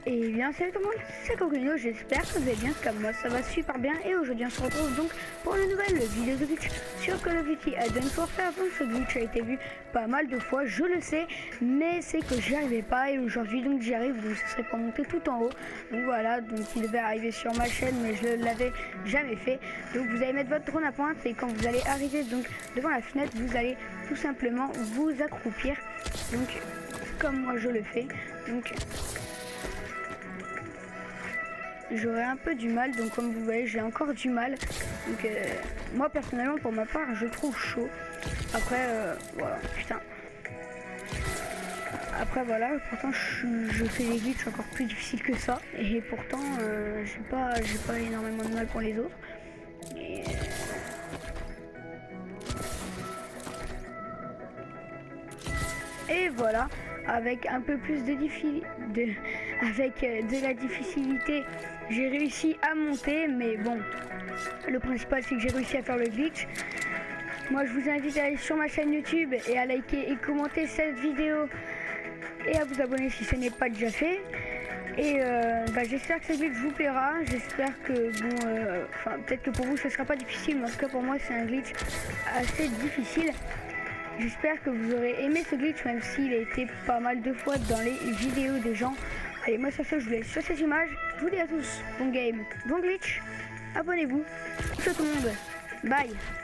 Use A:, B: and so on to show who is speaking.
A: Et bien salut tout le monde, c'est Coquino, j'espère que vous allez bien comme moi, ça va super bien. Et aujourd'hui on se retrouve donc pour une nouvelle vidéo de glitch sur Call of Duty Advanced Warfare. Donc ce glitch a été vu pas mal de fois, je le sais, mais c'est que j'y arrivais pas. Et aujourd'hui donc j'y arrive, donc ce serait pour monter tout en haut. Donc voilà, donc il devait arriver sur ma chaîne mais je ne l'avais jamais fait. Donc vous allez mettre votre drone à pointe et quand vous allez arriver donc devant la fenêtre, vous allez tout simplement vous accroupir. Donc comme moi je le fais. Donc j'aurais un peu du mal, donc comme vous voyez j'ai encore du mal. Donc moi personnellement pour ma part je trouve chaud. Après voilà, putain. Après voilà, pourtant je fais des glitches encore plus difficiles que ça. Et pourtant j'ai pas énormément de mal pour les autres. Et voilà, avec un peu plus de la difficulté, j'ai réussi à monter, mais bon, le principal c'est que j'ai réussi à faire le glitch. Moi je vous invite à aller sur ma chaîne YouTube et à liker et commenter cette vidéo et à vous abonner si ce n'est pas déjà fait. Et j'espère que ce glitch vous plaira, j'espère que bon, peut-être que pour vous ce sera pas difficile, mais en tout cas pour moi c'est un glitch assez difficile. J'espère que vous aurez aimé ce glitch, même s'il a été pas mal de fois dans les vidéos des gens. Allez, moi sur ce, je vous laisse sur cette image. Je vous dis à tous, bon game, bon glitch. Abonnez-vous. Ciao tout le monde. Bye.